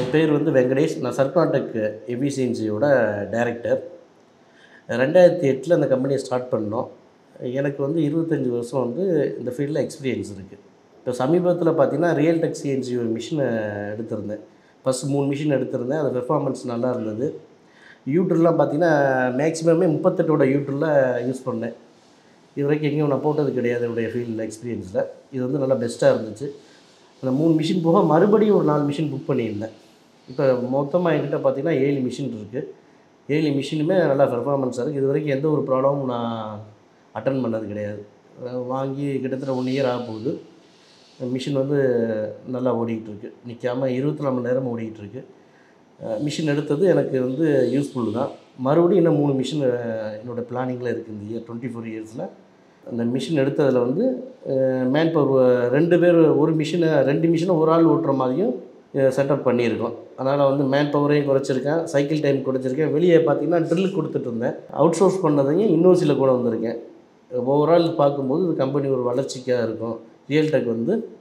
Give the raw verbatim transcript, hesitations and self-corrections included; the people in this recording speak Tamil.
என் பேர் வந்து வெங்கடேஷ். நான் சர்கான்டெக் எஃபிசியன்சியோட டைரக்டர். ரெண்டாயிரத்தி எட்டில் அந்த கம்பெனியை ஸ்டார்ட் பண்ணோம். எனக்கு வந்து இருபத்தஞ்சி வருஷம் வந்து இந்த ஃபீல்டில் எக்ஸ்பீரியன்ஸ் இருக்குது. இப்போ சமீபத்தில் பார்த்தீங்கன்னா ரியல் டெக் சிஎன்சி ஒரு மிஷினை எடுத்திருந்தேன். ஃபஸ்ட்டு மூணு மிஷின் எடுத்திருந்தேன். அது பெர்ஃபார்மன்ஸ் நல்லா இருந்தது. யூட்ரெலாம் பார்த்தீங்கன்னா மேக்ஸிமமே முப்பத்தெட்டோட யூட்ரில் யூஸ் பண்ணேன். இது வரைக்கும் எங்கேயும் நான் போட்டது கிடையாது என்னுடைய ஃபீல்டில் எக்ஸ்பீரியன்ஸில். இது வந்து நல்லா பெஸ்ட்டாக இருந்துச்சு. அந்த மூணு மிஷின் போக மறுபடியும் ஒரு நாலு மிஷின் புக் பண்ணியிருந்தேன். இப்போ மொத்தமாக என்கிட்ட பார்த்தீங்கன்னா ஏழு மிஷின் இருக்குது. ஏழு மிஷினுமே நல்லா பெர்ஃபார்மன்ஸாக இருக்குது. இது வரைக்கும் எந்த ஒரு ப்ராப்ளமும் நான் அட்டன் பண்ணது கிடையாது. வாங்கி கிட்டத்தட்ட ஒன் இயர் ஆக போகுது. மிஷின் வந்து நல்லா ஓடிக்கிட்டுருக்கு. நிற்காமல் இருபத்தி நாலு மணி நேரம் ஓடிக்கிட்டுருக்கு. மிஷின் எடுத்தது எனக்கு வந்து யூஸ்ஃபுல் தான். மறுபடியும் இன்னும் மூணு மிஷின் என்னோடய பிளானிங்கில் இருக்குது இந்த இயர் டுவெண்ட்டி ஃபோர் இயர்ஸில். அந்த மிஷின் எடுத்ததில் வந்து மேன் பவர் ரெண்டு பேர் ஒரு மிஷினை ரெண்டு மிஷினை ஒரு ஆள் ஓட்டுற மாதிரியும் செட்டப் பண்ணியிருக்கோம். அதனால் வந்து மேன் பவரையும் குறைச்சிருக்கேன், சைக்கிள் டைம் குறைச்சிருக்கேன். வெளியே பார்த்திங்கன்னா ட்ரில் கொடுத்துட்டு இருந்தேன். அவுட் சோர்ஸ் பண்ணதையும் இன்னோசியில் கூட வந்திருக்கேன். ஓவரால் பார்க்கும்போது இது கம்பெனி ஒரு வளர்ச்சிக்காக இருக்கும். ரியல் டெக் வந்து